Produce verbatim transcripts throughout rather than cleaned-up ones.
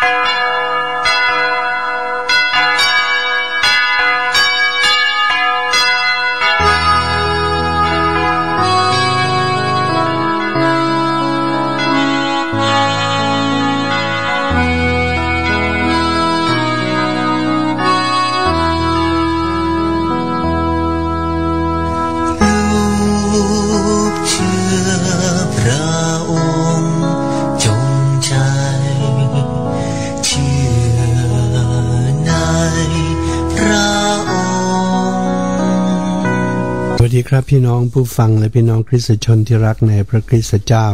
สวัสดีครับพี่น้องผู้ฟังและพี่น้องคริสตชนที่รักในพระคริสตเจ้า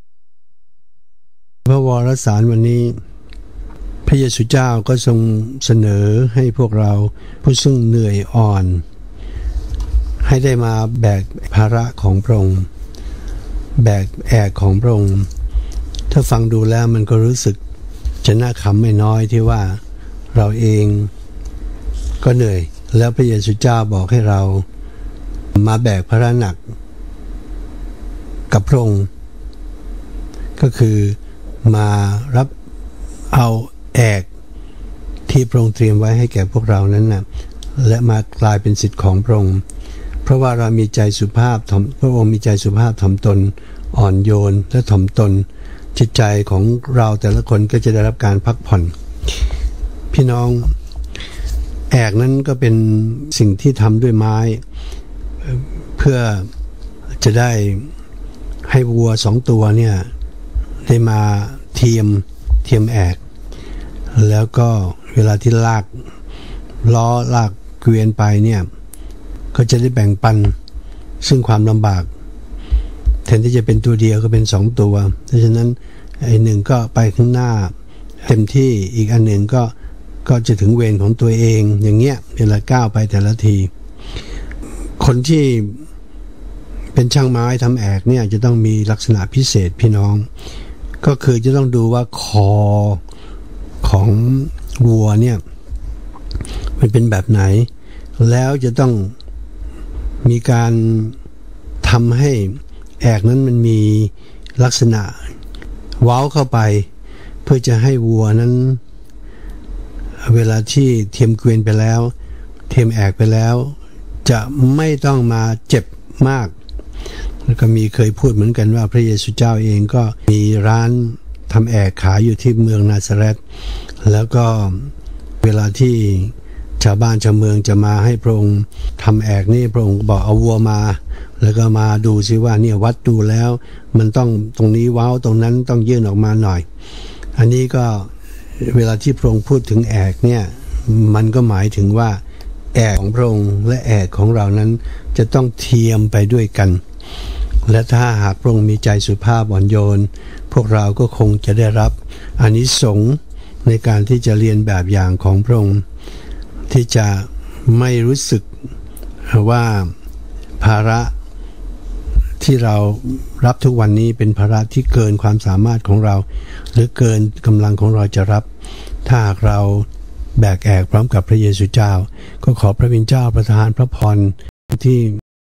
พระวรสารวันนี้พระเยซูเจ้าก็ทรงเสนอให้พวกเราผู้ซึ่งเหนื่อยอ่อนให้ได้มาแบกภาระของพระองค์แบกแอกของพระองค์ถ้าฟังดูแล้วมันก็รู้สึกจะน่าขำไม่น้อยที่ว่าเราเองก็เหนื่อยแล้วพระเยซูเจ้าบอกให้เรามาแบกภาระหนักกับพระองค์ก็คือมารับเอาแอกที่พระองค์เตรียมไว้ให้แก่พวกเรานั้นนะและมากลายเป็นสิทธิ์ของพระองค์เพราะว่าเรามีใจสุภาพพระองค์มีใจสุภาพถ่อมตนอ่อนโยนและถ่อมตนจิตใจของเราแต่ละคนก็จะได้รับการพักผ่อนพี่น้องแอกนั้นก็เป็นสิ่งที่ทำด้วยไม้เพื่อจะได้ให้วัวสองตัวเนี่ยได้มาเทียมเทียมแอกแล้วก็เวลาที่ลากล้อลากเกวียนไปเนี่ยก็จะได้แบ่งปันซึ่งความลำบากแทนที่จะเป็นตัวเดียวก็เป็นสองตัวเพราะฉะนั้นไอ้หนึ่งก็ไปข้างหน้าเต็มที่อีกอันหนึ่งก็ก็จะถึงเวรของตัวเองอย่างเงี้ยเวลาก้าวไปแต่ละทีคนที่เป็นช่างไม้ทำแอกเนี่ยจะต้องมีลักษณะพิเศษพี่น้องก็คือจะต้องดูว่าคอของวัวเนี่ยมันเป็นแบบไหนแล้วจะต้องมีการทำให้แอกนั้นมันมีลักษณะเว้าเข้าไปเพื่อจะให้วัวนั้นเวลาที่เทียมเกวียนไปแล้วเทียมแอกไปแล้วจะไม่ต้องมาเจ็บมากแล้วก็มีเคยพูดเหมือนกันว่าพระเยซูเจ้าเองก็มีร้านทำแอกขายอยู่ที่เมืองนาซาเรตแล้วก็เวลาที่ชาวบ้านชาวเมืองจะมาให้พระองค์ทำแอกนี่พระองค์บอกเอาวัวมาแล้วก็มาดูซิว่าเนี่ยวัดดูแล้วมันต้องตรงนี้ว้าวตรงนั้นต้องยื่นออกมาหน่อยอันนี้ก็เวลาที่พระองค์พูดถึงแอกเนี่ยมันก็หมายถึงว่าแอกของพระองค์และแอกของเรานั้นจะต้องเทียมไปด้วยกันและถ้าหากพระองค์มีใจสุภาพอ่อนโยนพวกเราก็คงจะได้รับอานิสงส์ในการที่จะเรียนแบบอย่างของพระองค์ที่จะไม่รู้สึกว่าภาระที่เรารับทุกวันนี้เป็นภาระที่เกินความสามารถของเราหรือเกินกำลังของเราจะรับถ้าหากเราแบกแอกพร้อมกับพระเยซูเจ้าก็ขอพระวิญญาณเจ้าประทานพระพรที่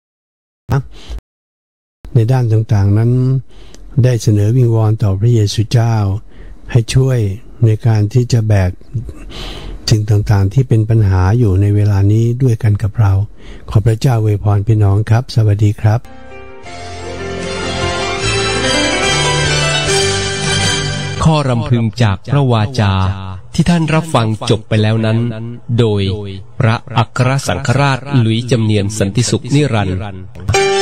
ในด้านต่างๆนั้นได้เสนอวิงวอนต่อพระเยซูเจ้าให้ช่วยในการที่จะแบกสิ่งต่างๆที่เป็นปัญหาอยู่ในเวลานี้ด้วยกันกับเราขอพระเจ้าอวยพรพี่น้องครับสวัสดีครับข้อรำพึงจากพระวาจาที่ท่านรับฟังจบไปแล้วนั้นโดยพระอัครสังฆราชหลุยส์จำเนียนสันติสุขนิรันดร์